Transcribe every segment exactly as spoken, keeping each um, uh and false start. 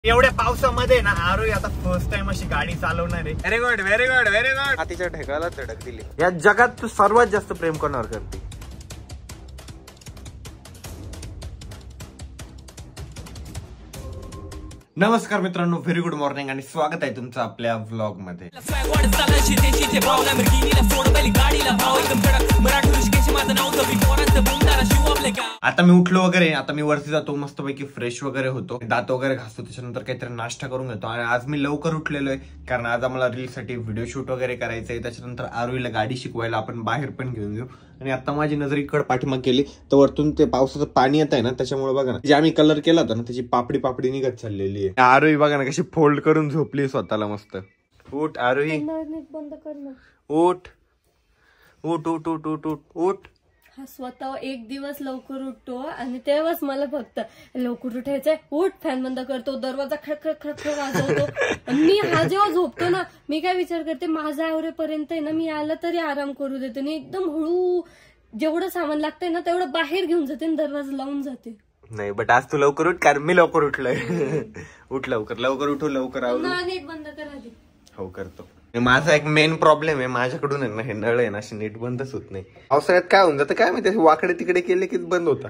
एवढ्या पावसामध्ये ना आरोही आता फर्स्ट टाइम अशी गाडी चालवणार आहे. Very good very good very good. हातीच्या ढेकाला धडक दिली. या जगात तू सर्वात जास्त प्रेम कोणावर करते? नमस्कार मित्रांनो, व्हेरी गुड मॉर्निंग आणि स्वागत आहे तुमचं आपल्या व्लॉग मध्ये. आता मी उठलो वगैरे, आता मी वरती जातो, मस्तपैकी फ्रेश वगैरे होतो, दात वगैरे घासतो, त्याच्यानंतर काहीतरी नाश्ता करून घेतो. आणि आज मी लवकर उठलेलो आहे कारण आज आम्हाला रील साठी व्हिडिओ शूट वगैरे करायचंय. त्याच्यानंतर आरोहीला गाडी शिकवायला आपण बाहेर पण घेऊन येऊ. आणि आता माझी नजर इकडे पाठीमाग गेली तर वरतून ते पावसाचं पाणी येत आहे ना, त्याच्यामुळे बघा ना जे आम्ही कलर केला होता ना त्याची पापडी पापडी निघत चाललेली आहे. आरोही बघा ना कशी फोल्ड करून झोपली स्वतःला मस्त. उठ आरोही, बंद कर ना. उठ उठ उठ उठ उठ उठ उठ. हा स्वतः एक दिवस लवकर उठतो आणि तेव्हाच मला फक्त लवकर उठायचंय, उठ, फॅन बंद करतो, दरवाजा खडखड खडखड वाजवतो. मी हा जेव्हा झोपतो ना, मी काय विचार करते माझ्या आवरेपर्यंत आहे ना मी आला तरी आराम करू देते आणि एकदम हळू जेवढं सामान लागतंय ना तेवढं बाहेर घेऊन जाते आणि दरवाजा लावून जाते. नाही बट आज तू लवकर उठ कारण मी लवकर उठलोय. उठ लवकर लवकर उठू लवकर आवरू. नीट बंद कर आधी. हो करतो. माझा एक मेन प्रॉब्लेम आहे, माझ्याकडून आहे ना हे नळ आहे ना अशी नीट बंदच होत नाही. पावसाळ्यात काय होऊन जातं काय माहिती, वाकडे तिकडे केले की बंद होता.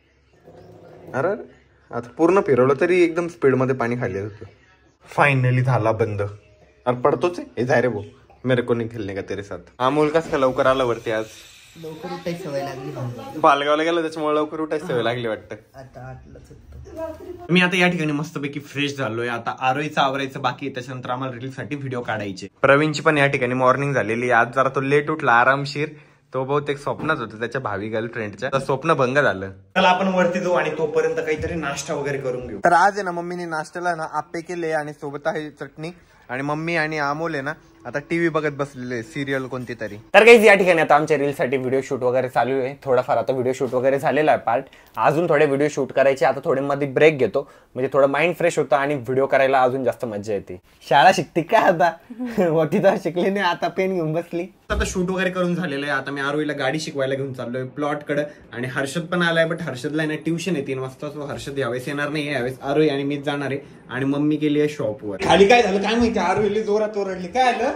अरे आता पूर्ण फिरवलं तरी एकदम स्पीड मध्ये पाणी खाली होतं. फायनली झाला बंद. अरे पडतोच आहे. जाय रे भाऊ, मेरे को नहीं खेलने का तेरे साथ. अमोल कस का लवकर आला वरती आज? लवकर उठायची सवय लागली. पालगावला गेलो त्याच्यामुळे लवकर उठायची सवय लागली वाटतं. आता आठलाच उठतो. मी आता या ठिकाणी मस्तपैकी फ्रेश झालोय. आता आरोहीचं आवरायचं बाकी, त्याच्यानंतर आम्हाला रील साठी व्हिडिओ काढायचे. प्रवीणची पण या ठिकाणी मॉर्निंग झालेली. आज जरा तो लेट उठला आरामशीर. तो बहुतेक स्वप्नच होतं त्याच्या भावी गर्लफ्रेंडच्या. स्वप्न भंग झालं. चला आपण वरती जाऊ आणि तोपर्यंत काहीतरी नाश्ता वगैरे करून घेऊ. तर आज आहे ना मम्मीने नाश्त्याला ना आप्पे केले आणि सोबत आहे चटणी. आणि मम्मी आणि अमोल आहे ना आता टीव्ही बघत बसलेले सिरियल कोणती तरी. तर काही या ठिकाणी आता आमच्या रील साठी व्हिडिओ शूट वगैरे चालू आहे. थोडाफार आता व्हिडिओ शूट वगैरे झालेला आहे पार्ट. अजून थोडे व्हिडिओ शूट करायचे. आता थोडे मध्ये ब्रेक घेतो म्हणजे थोडं माइंड फ्रेश होतं आणि व्हिडिओ करायला अजून जास्त मजा येते. शाळा शिकते काय आता? होती तर शिकली नाही, आता पेन घेऊन बसली. आता शूट वगैरे करून झालेलं आहे. आता मी आरोहीला गाडी शिकवायला घेऊन चाललोय प्लॉट कडे. आणि हर्षद पण आलाय, बट हर्षदला ना ट्युशन आहे तीन वाजता. सो हर्षद यावेळेस येणार नाही, यावेळेस आरोही आणि मीच जाणार आहे. आणि मम्मी गेली आहे शॉपवर. खाली काय झालं काय माहिती, आरोहीला जोरात ओरडली. काय आलं?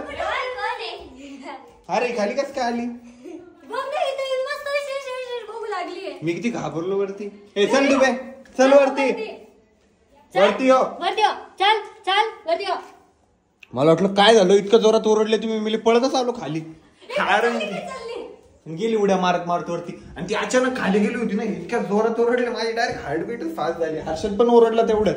अरे खाली कस काय आली? मी किती घाबरलो वरती. ए चल डुबे, चल वरती वरती हो. चल चल वरती हो. मला वाटलं काय झालं इतकं जोरात ओरडले तुम्ही. मी पळतच आलो खाली. गेली उड्या मारत मारत वरती. आणि ती अचानक खाली गेली होती ना, इतक्या जोरात ओरडले माझी डायरेक्ट हार्टबीटच फास्ट झाली. हर्षद पण ओरडला तेवढं.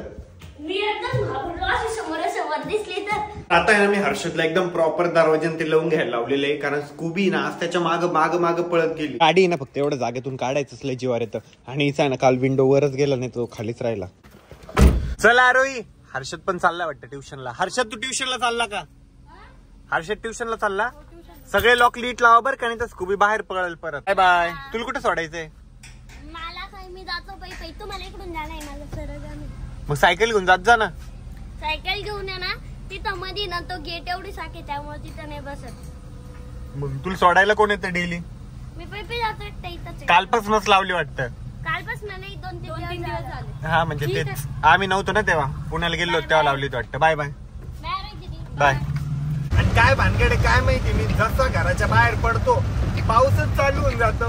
आता आहे ना मी हर्षदला एकदम प्रॉपर दरवाजाने ते लावून घ्यायला लावलेलं आहे कारण स्कूबी ना आज त्याच्या माग माग माग पळत गेली. गाडी ना फक्त एवढं जागेतून काढायचंच लय जीवार येतं. आणि हिचा ना काल विंडो वरच गेला नाही, तो खालीच राहिला. चला आरोही. हर्षद पण चालला वाटतं ट्युशनला. हर्षद तू ट्युशनला चालला का? हर्षद ट्युशनला चालला. सगळे लॉक लीट लावा बरं का, नाही तर स्कूबी बाहेर पळेल परत. Bye bye. तुला कुठे सोडायचंय? मला काय, मी जातो पै पै. तुम्हाला इकडून जाणार आहे मला सरळ. मग सायकल घेऊन जात जा ना. सायकल घेऊन या ना, तिथं मध्ये ना तो गेट एवढी साखे त्यामुळे तिथं नाही बसत. मग तुला सोडायला कोण येतं डेली? मी पै पै जातो एकटा इथंच. कालपासूनच लावली वाटतं. कालपासून नाही, दोन तीन दिवस झाले. हा म्हणजे तेच आम्ही नव्हतो ना तेव्हा, पुण्याला गेलो तेव्हा लावली वाटतं. Bye bye bye. आणि काय भानगडे काय माहिती, मी जसं घराच्या बाहेर पडतो पाऊसच चालू होऊन जातो.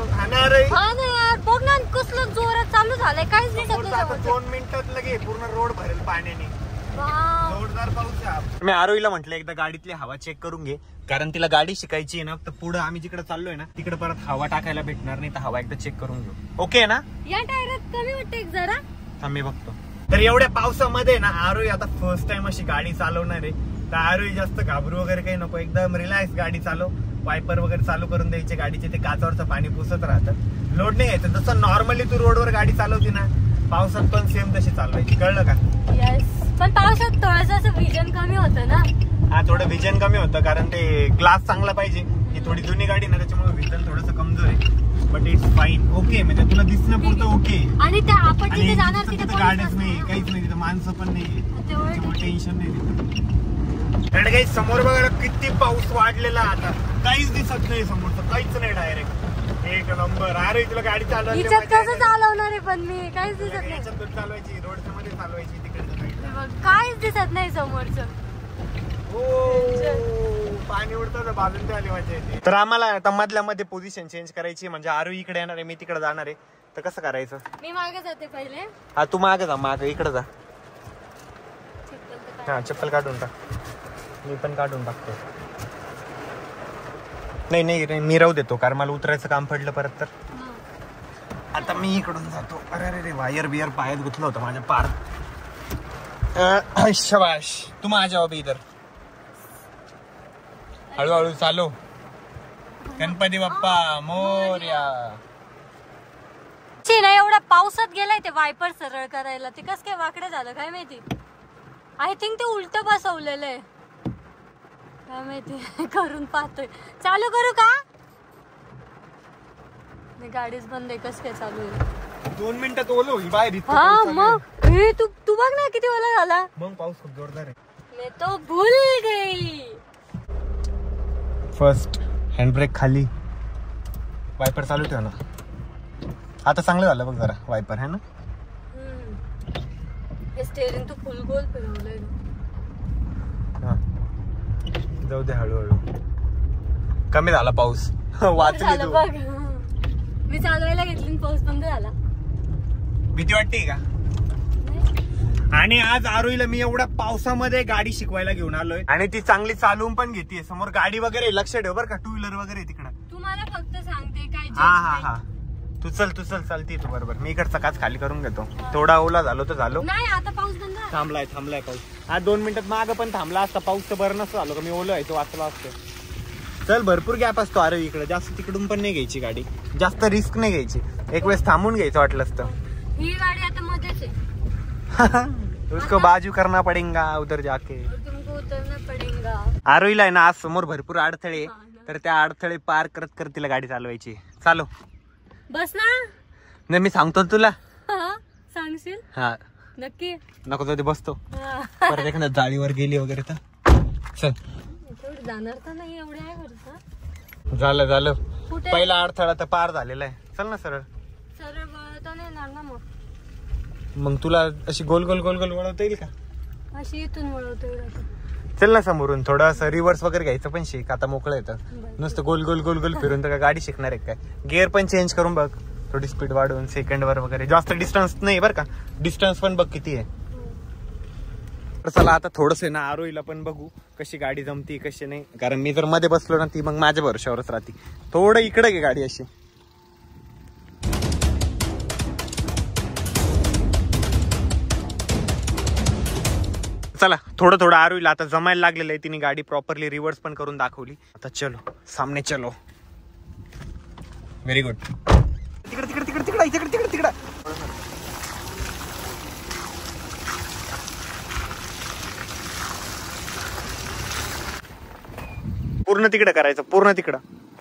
बघ ना कसलं जोरात चालू झालंय. काहीच नाही. दोन मिनिटात लगे पूर्ण रोड भरेल पाण्याने. जोरदार पाऊस. मी आरोहीला म्हटलं एकदा गाडीतली हवा चेक करून घे कारण तिला गाडी शिकायची आहे ना. तर पुढे आम्ही जिकडे चाललोय ना तिकडे परत हवा टाकायला भेटणार नाही, तर हवा एकदा चेक करून घेऊ. ओके ना? या टायरात कमी वाटतं एक जरा. थांब मी बघतो. तर एवढ्या पावसामध्ये ना आरोही आता फर्स्ट टाइम अशी गाडी चालवणार आहे. तर आरोही जास्त घाबरू वगैरे काही नको, एकदम रिलॅक्स गाडी चालव. वायपर वगैरे चालू करून द्यायचे गाडीचे, ते काचावरचं पाणी पुसत राहतं. लोड नाही यायचं. जसं नॉर्मली तू रोडवर गाडी चालवते ना पावसात पण सेम तशी चालवायची. कळलं का? येस. पण पावसात थोडंसं असं विजन कमी होतं ना. हा थोडं विजन कमी होतं कारण ते ग्लास चांगला पाहिजे. ही थोडी जुनी गाडी ना त्याच्यामुळे विजन थोडंसं कमजोर आहे. But it's fine. ओके म्हणजे तुला दिसणं पुरतं ओके. आणि त्या आपण तिथे जाणार तिथे गाड्याच नाही, काहीच नाही तिथं, माणसं पण नाही, टेन्शन नाही. काही समोर बघा किती पाऊस वाढलेला. आता काहीच दिसत नाही समोरचं, काहीच नाही डायरेक्ट. एक नंबर. अरे तुला गाडी चालवायची चालवणार आहे पण मी काहीच दिसत नाही. चालवायची रोडच्या मध्ये चालवायची तिकडे. बघ काहीच दिसत नाही समोरचं. पाणी उडतं बाजून आली मजा येते. तर आम्हाला आता मधल्या मध्ये पोझिशन चेंज करायची, म्हणजे आरू इकडे येणार आहे, मी तिकडे जाणार आहे. तर कसं करायचं? मी मागे जाते पहिले. हा तू मागे जा, मागे इकडे जा. हा चप्पल काढून टाक, मी पण काढून टाकतो. नाही नाही मी राहू देतो, कारण मला उतरायचं काम पडलं परत तर. आता मी इकडून जातो. अरे अरे रे वायर बियर पायात गुंतलं होतं माझ्या पार. शबाश तू माझ्या बाबी इधर. हळूहळू चालू. गणपती बाप्पा मोरया. ना एवढ्या पावसात गेलाय ते वायपर सरळ करायला, ते कस काय वाकडं झालं काय माहिती. आय थिंक ते उलट बसवलेलं आहे काय माहिती. करून पाहतोय. चालू करू का? गाडीच बंद आहे. कस काय चालू आहे? दोन मिनिटात ओलो बाहेर. हा मग हे तू तू बघ ना किती ओला झाला. मग पाऊस खूप जोरदार आहे. मी तो भूल गई. फर्स्ट हँडब्रेक खाली, वायपर चालू ठेव ना. आता चांगलं झालं बघ जरा वायपर है ना. स्टेअरिंग तू फुल गोल फिरवलंय. जाऊ दे हळूहळू. कमी झाला पाऊस. वाचली तू. बघ मी चालवायला घेतली पाऊस बंद झाला. भीती वाटते का? आणि आज आरोहीला मी एवढ्या पावसामध्ये गाडी शिकवायला घेऊन आलोय, आणि ती चांगली चालवून पण घेते. समोर गाडी वगैरे लक्ष ठेव बरं का, टू व्हीलर वगैरे तिकडं. तुम्हाला फक्त सांगते काय. हा हा हा तू चल तू चल चालती तू बरोबर. मी इकडचा काच खाली करून घेतो. थोडा ओला झालो तर झालो. नाही आता पाऊस बंद झाला. थांबलाय थांबलाय पाऊस. आज दोन मिनिटात मागं पण थांबला असता पाऊस तर बरं नसतं झालो का. मी ओलं आहे तो वाचला असतो. चल भरपूर गॅप असतो अरे इकडे. जास्त तिकडून पण नाही घ्यायची गाडी, जास्त रिस्क नाही घ्यायची. एक वेळेस थांबून घ्यायचं वाटलं असतं. ही गाडी आता मध्येच आहे. उसको बाजू करना पडेगा उधर जाके. तुमको उतरना पडेगा. आरोहीला आहे ना आज समोर भरपूर अडथळे, तर त्या अडथळे पार करत करत तिला गाडी चालवायची. चालू बस ना. नाही मी सांगतो तुला. सांगशील? हा नक्की. नको जाऊ दे बसतो. परत एखाद्या जाळीवर गेली वगैरे तर चल. जाणार तर नाही एवढे आहे घरचं. झालं झालं. कुठे? पहिला अडथळा तर पार झालेला आहे. चल ना सरळ. सरळ वळता नाही येणार ना मग. मग तुला अशी गोल गोल गोल गोल वळवता येईल का? अशी इथून वळवतोय. चल ना समोरून थोडं रिव्हर्स वगैरे घ्यायचं पण शिक. आता मोकळं येतं. नुसतं गोल गोल गोल गोल फिरून तर गाडी शिकणार आहे काय. गिअर पण चेंज करून बघ, थोडी स्पीड वाढवून सेकंड वर वगैरे. जास्त डिस्टन्स नाही बरं का, डिस्टन्स पण बघ किती आहे. तर चला आता थोडस ना आरोहीला पण बघू कशी गाडी जमती कशी नाही. कारण मी जर मध्ये बसलो ना ती मग माझ्या भरोश्यावरच राहते. थोडं इकडे घे गाडी अशी. चला थोडं थोडं आरोहीला आता जमायला लागलेलं आहे. तिने गाडी प्रॉपरली रिव्हर्स पण करून दाखवली. आता चलो सामने चलो. Very good. तिकडे तिकडे तिकडे तिकडे तिकडे तिकडे तिकडे पूर्ण तिकडे करायचं, पूर्ण तिकडं.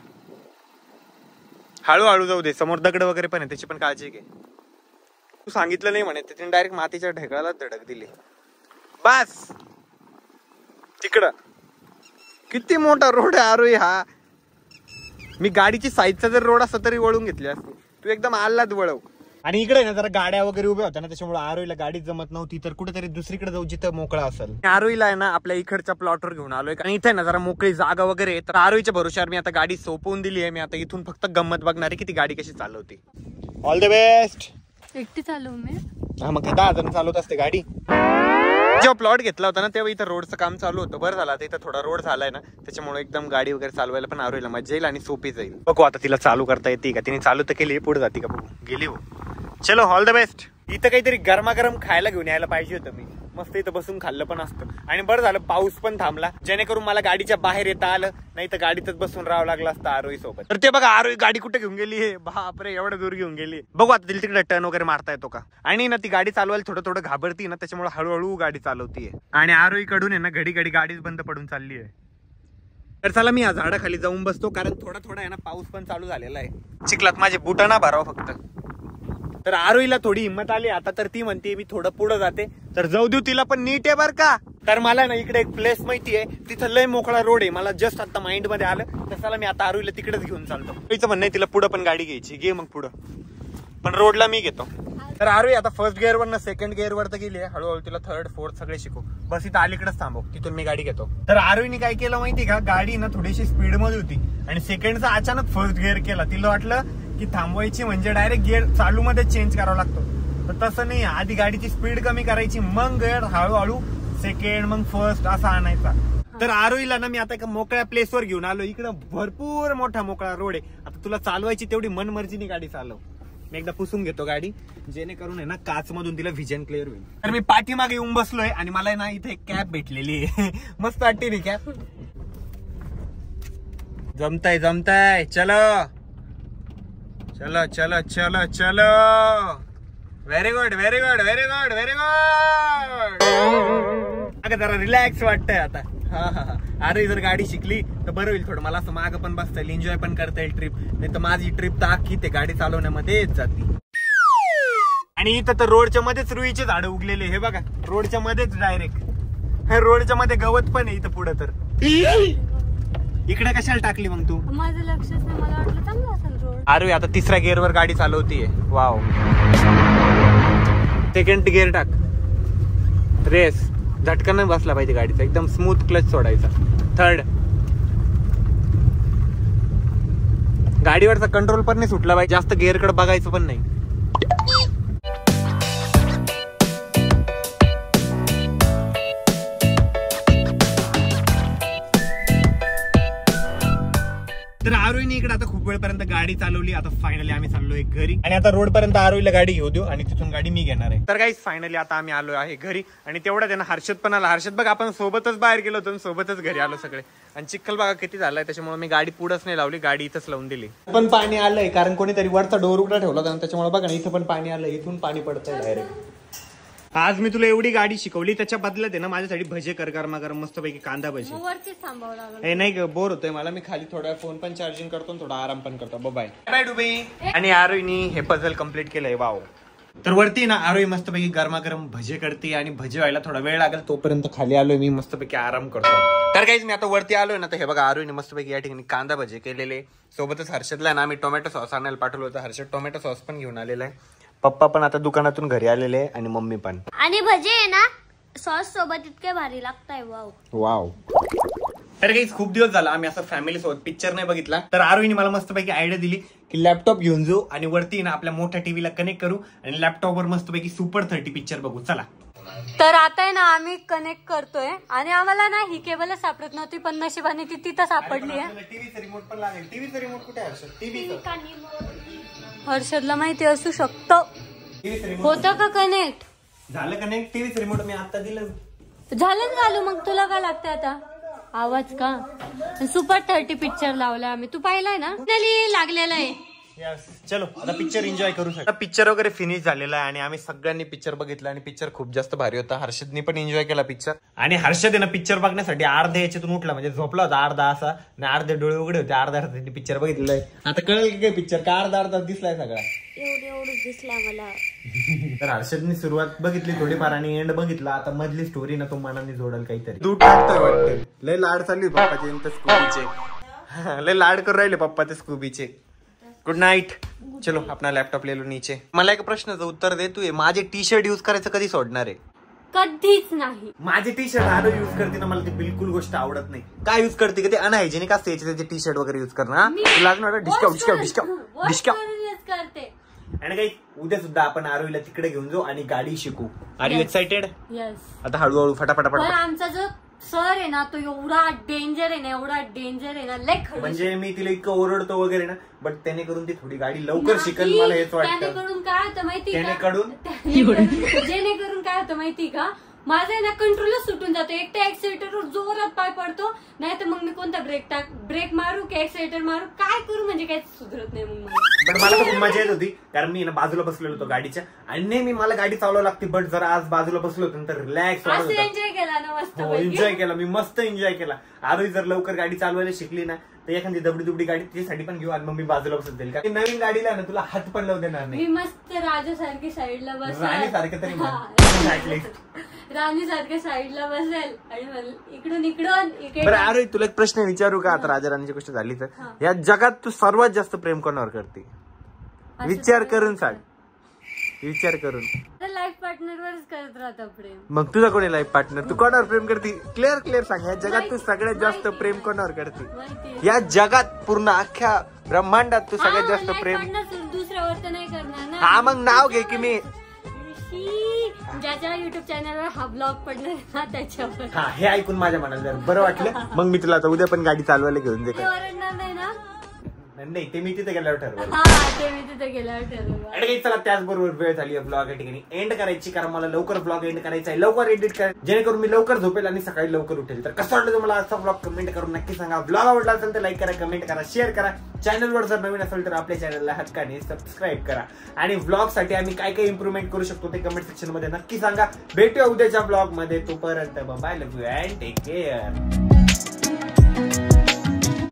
हळूहळू जाऊ दे. समोर दगड वगैरे पण आहे, त्याची पण काळजी घे. तू सांगितलं नाही म्हणे, तिने डायरेक्ट मातीच्या ढेकळाला धडक दिली. बस तिकडं. किती मोठा रोड आहे आरोही हा. मी गाडीची साईडचा जर रोड असता तरी वळून घेतली असती. तू एकदम आल्हाद वळव. आणि इकडे ना जरा गाड्या वगैरे उभ्या होत्या ना, त्याच्यामुळे आरोहीला गाडी जमत नव्हती. तर कुठेतरी दुसरीकडे जाऊ जिथं मोकळा असेल. आरोहीला आहे ना आपल्या इकडच्या प्लॉटवर घेऊन आलोय, कारण इथे ना जरा मोकळी जागा वगैरे. तर आरोहीच्या भरोश्यावर मी आता गाडी सोपवून दिली आहे. मी आता इथून फक्त गंमत बघणार आहे की ती गाडी कशी चालवते. All the best. एकटी चालू मी. हा मग दहा जण चालवत असते गाडी. जेव्हा प्लॉट घेतला होता ना तेव्हा इथं रोडचं काम चालू होतं. बरं झालं आता इथं थोडा रोड झालाय ना, त्याच्यामुळे एकदम गाडी वगैरे चालवायला पण आरोहीला मजा येईल आणि सोपी जाईल. बघू आता तिला चालू करता येते का. तिने चालू तर केली, पुढे जाते का बघू. गेली हो. चलो ऑल द बेस्ट. इथं काहीतरी गरमागरम खायला घेऊन यायला पाहिजे होतं मी. मस्त इथं बसून खाल्लं पण असतं. आणि बरं झालं पाऊस पण थांबला, जेणेकरून मला गाडीच्या बाहेर येता आलं. नाही तर गाडीतच बसून राहावं लागलं असतं आरोही सोबत. तर ते बघा आरोही गाडी कुठे घेऊन गेली हे. बापरे एवढं दूर घेऊन गेली. बघू आता तिला तिकडे टर्न वगैरे मारता येतो का. आणि ना ती गाडी चालवायला थोडं थोडं घाबरती ना, त्याच्यामुळे हळूहळू गाडी चालवतीये. आणि आरोही कडून आहे ना घडी घडी गाडीच बंद पडून चालली आहे. तर चला मी या झाडाखाली जाऊन बसतो, कारण थोडा थोडा आहे ना पाऊस पण चालू झालेला आहे. चिखलात माझे बुट ना भरावं फक्त. तर आरोहीला थोडी हिंमत आली आता. तर ती म्हणते मी थोडं पुढे जाते. तर जाऊ देऊ तिला, पण नीट आहे बर का. तर मला ना इकडे एक प्लेस माहिती आहे, तिथं लय मोकळा रोड आहे. मला जस्ट आता माइंड मध्ये आलं. तर चला मी आता आरोहीला तिकडेच घेऊन चालतो. तिचं म्हणणं आहे तिला पुढं पण गाडी घ्यायची. घे मग पुढं. पण रोडला मी घेतो. तर आरोही आता फर्स्ट गिअर वर ना सेकंड गिअर वर तर गेली, हळूहळू तिला थर्ड फोर्थ सगळे शिकू. बस इथं अलीकडेच थांबव, तिथून मी गाडी घेतो. तर आरोहीने काय केलं माहिती का, गाडी ना थोडीशी स्पीड मध्ये होती आणि सेकंडचा अचानक फर्स्ट गिअर केला. तिला वाटलं की थांबवायची म्हणजे डायरेक्ट गिअर चालू मध्ये चेंज करावा लागतो, तर तसं नाही. आधी गाडीची स्पीड कमी करायची, मग गिअर हळूहळू सेकंड मग फर्स्ट असा आणायचा. तर आरोहीला ना मी आता एका मोकळ्या प्लेसवर घेऊन आलो. इकडं भरपूर मोठा मोकळा रोड आहे. आता तुला चालवायची तेवढी मनमर्जीने गाडी चालव. मी एकदा पुसून घेतो गाडी, जेणेकरून आहे ना काच मधून तिला व्हिजन क्लिअर होईल. तर मी पाठीमागे येऊन बसलोय आणि मला ना इथे एक कॅब भेटलेली आहे. मस्त वाटते रे कॅब. जमताय जमताय, चलो चलो चलो चलो चलो. Very good very good very good very good. अगं जरा रिलॅक्स वाटतंय आता. हा हा हा. अरे जर गाडी शिकली तर बरं होईल थोडं. मला असं मागं पण बसता येईल, एन्जॉय पण करता येईल ट्रिप. नाही तर माझी ट्रिप तर अख्खी ते गाडी चालवण्यामध्येच जाते. आणि इथं तर रोडच्या मध्येच रुईचे झाडं उगलेले. हे बघा, रोडच्या मध्येच डायरेक्ट. हे रोडच्या मध्ये गवत पण आहे इथं पुढं. तर इकडे कशाला टाकली मग तू? माझं लक्षच नाही, मला वाटलं चांगलं असेल रोड. अरे आता तिसऱ्या गिअर वर गाडी चालवतीये. वाव. सेकंड गिअर टाक. रेस झटकन नाही बसला पाहिजे गाडीचा, एकदम स्मूथ क्लच सोडायचा. थर्ड. गाडीवरचा कंट्रोल पण नाही सुटला पाहिजे, जास्त गिअर कडे बघायचं पण नाही. तर आरोहीने इकडे आता खूप वेळपर्यंत गाडी चालवली. आता फायनली आम्ही चाललोय घरी आणि आता रोड पर्यंत आरोहीला गाडी घेऊ देऊ आणि तिथून गाडी मी घेणार आहे. तर गाईस फायनली आता आम्ही आलो आहे घरी आणि तेवढ्यात आहे ना हर्षद पण आला. हर्षद बघ, आपण सोबतच बाहेर गेलो होतो, सोबतच घरी आलो सगळे. आणि चिखल बघा किती झालाय, त्याच्यामुळे मी गाडी पुढंच नाही लावली, गाडी इथंच लावून दिली. पण पाणी आलंय कारण कोणीतरी वरचा डोर उघडा ठेवला होता, त्याच्यामुळे बघा ना इथं पण पाणी आलंय, इथून पाणी पडतंय डायरेक्ट. आज मी तुला एवढी गाडी शिकवली, त्याच्या बदल्यात आहे ना माझ्यासाठी भजे कर, गरमा गरम मस्त पैकी कांदा भजे. वरतीच थांबावं लागलं. हे नाही बोर होतोय मला, मी खाली थोडा फोन पण चार्जिंग करतो, थोडा आराम पण करतो. बाय बाय डुबे. आणि आरोहीने हे पझल कम्प्लीट केलंय. वाव. तर वरती ना आरोही मस्तपैकी गरमागरम भजे करते आणि भजे व्हायला थोडा वेळ लागेल, तोपर्यंत खाली आलोय मी मस्तपैकी आराम करतो. तर काहीच मी आता वरती आलोय ना, तर हे बघा आरोहीने मस्तपैकी या ठिकाणी कांदा भजे केलेले. सोबतच हर्षदला ना मी टोमॅटो सॉस आणायला पाठवलं होतं, हर्षद टोमॅटो सॉस पण घेऊन आलेला आहे. पप्पा पण आता दुकानातून घरी आलेले आहे आणि मम्मी पण. आणि भजे आहे ना सॉस सोबत इतके भारी लागताय. Wow wow. तर काही खूप दिवस झाला आम्ही असं फॅमिली सोबत पिक्चर नाही बघितला. तर आरोहीने मला मस्तपैकी आयडिया दिली की लॅपटॉप घेऊन जाऊ आणि वरती ना आपल्या मोठ्या टीव्हीला कनेक्ट करू आणि लॅपटॉपवर मस्तपैकी सुपर थर्टी पिक्चर बघू. चला. तर आता आहे ना आम्ही कनेक्ट करतोय आणि आम्हाला ना ही केबलच सापडत नव्हती, पण नशिबाने ती तिथं सापडली आहे. टीव्हीचं रिमोट पण लागेल. टीव्हीचं रिमोट कुठे आहे हर्षद? टीव्हीचं हर्षदला माहिती असू शकतं. होतं का कनेक्ट? झालं कनेक्ट. टीव्हीचं रिमोट मी आता दिलं. झालं झालं. मग तुला काय लागतंय आता? आवाज का? सुपर थर्टी पिक्चर लावलाय आम्ही, तू पाहिलाय ना? लागलेला आहे. चलो आता पिक्चर एन्जॉय करू शकतो. पिक्चर वगैरे फिनिश झालेला आहे आणि आम्ही सगळ्यांनी पिक्चर बघितला आणि पिक्चर खूप जास्त भारी होता. हर्षदने पण एन्जॉय केला पिक्चर. आणि हर्षद आहे ना पिक्चर बघण्यासाठी अर्ध्या याच्यातून उठला, म्हणजे झोपला होता अर्धा असा आणि अर्धे डोळे उघडे होते. अर्धा अर्धा पिक्चर बघितलेला आहे. आता कळेल की काय पिक्चर का अर्धा अर्धा दिसलाय सगळा. एवढं एवढं दिसला मला. तर हर्षदने सुरुवात बघितली थोडीफार आणि एंड बघितला. आता मधली स्टोरी ना तो मनाने जोडेल काहीतरी. दूध टाकतोय वाटतं. लय लाड चालू आहे पप्पाचे स्कूबीचे. लय लाड करून राहिले पप्पा ते स्कूबीचे. Good night. चलो अपना लॅपटॉप ले लो नीचे. मला एक प्रश्नाचं उत्तर दे, तू माझे टी शर्ट युज करायचं कधी सोडणार आहे? कधीच नाही. माझे टी शर्ट आरो युज करते ना, मला ती बिलकुल गोष्ट आवडत नाही. काय युज करते का ते अनहायजेनिक असते याचे त्याचे टी शर्ट वगैरे युज करणं. डिस्काउंट डिस्काउंट डिस्काउंट डिस्काउंट करते. आणि काही उद्या सुद्धा आपण आरोहीला तिकडे घेऊन जाऊ आणि गाडी शिकू. Are you excited? येस. आता हळूहळू फटाफट पण आमचा जो सर आहे ना तो एवढा डेंजर आहे ना, एवढा डेंजर आहे ना, लेख. म्हणजे मी तिला इतकं ओरडतो वगैरे ना, बट त्याने करून ती थोडी गाडी लवकर शिकेल मला हेच वाटतं. त्याने काय होतं माहिती का? त्यानेकडून जेणेकरून काय होतं माहिती का, माझा ना कंट्रोलच सुटून जातो. एक तर एक्सिलेटरवर जोरात पाय पडतो, नाही तर मग मी कोणता ब्रेक टाक ब्रेक मारू की एक्सिलेटर मारू, काय करू म्हणजे काही सुधरत नाही मग. पण मला तर खूप मजा येत होती कारण मी ना बाजूला बसलेलो होतो गाडीच्या आणि नेहमी मला गाडी चालवावी लागते, बट जरा आज बाजूला बसलो होतो तर रिलॅक्स एन्जॉय केला ना मस्त. एन्जॉय केला मी, मस्त एन्जॉय केला. आरोही जर लवकर गाडी चालवायला शिकली ना तर एखादी दबडी दुबडी गाडी तिच्यासाठी पण घेऊ आणि मग मी बाजूला बसत जाईल. कारण नवीन गाडीला ना तुला हात पण लावू देणार नाही. मी मस्त राजासारखी साईडला बसेल, राणी सारखं तरी राणी सारख्या साईडला बसेल आणि इकडून इकडून इकडे. बरं आरोही तुला एक प्रश्न विचारू का? आता राजा राणीची गोष्ट झाली तर या जगात तू सर्वात जास्त प्रेम कोणावर करते? विचार करून सांग. विचार करून. लाईफ पार्टनरवरच करत राहता प्रेम. मग तुझा कोणी लाईफ पार्टनर? तू कोणावर प्रेम करते? क्लिअर क्लिअर सांग. या जगात तू सगळ्यात जास्त प्रेम कोणावर करते? माहिती या जगात पूर्ण अख्ख्या ब्रह्मांडात तू सगळ्यात जास्त प्रेम दुसऱ्यावर तर नाही करणार ना. हा मग नाव घे की मी. ज्याच्या युट्यूब चॅनलवर हा ब्लॉग पडणार ना त्याच्यावर. हा हे ऐकून माझ्या मनाला जर बरं वाटलं मग मी तुला आता उद्या पण गाडी चालवायला घेऊन देतो. ओरडणार नाही ना? नाही ते मी तिथे गेल्यावर ठरवलं. हा ते मी तिथे गेल्यावर ठरवलं. आणि चला त्याचबरोबर वेळ झाली ब्लॉग या ठिकाणी एंड करायची, कारण मला लवकर ब्लॉग एंड करायचा आहे, लवकर एडिट कर जेणेकरून मी लवकर झोपेल आणि सकाळी लवकर उठेल. तर कसं वाटलं तुम्हाला आजचा ब्लॉग कमेंट करून नक्की सांगा. ब्लॉग आवडला असेल तर लाईक करा, कमेंट करा, शेअर करा. चॅनलवर जर नवीन असेल तर आपल्या चॅनलला हक्काने सबस्क्राईब करा. आणि ब्लॉग साठी आम्ही काय काय इम्प्रुव्हमेंट करू शकतो ते कमेंट सेक्शन मध्ये नक्की सांगा. भेटूया उद्याच्या ब्लॉग मध्ये. तोपर्यंत bye, love you and take care.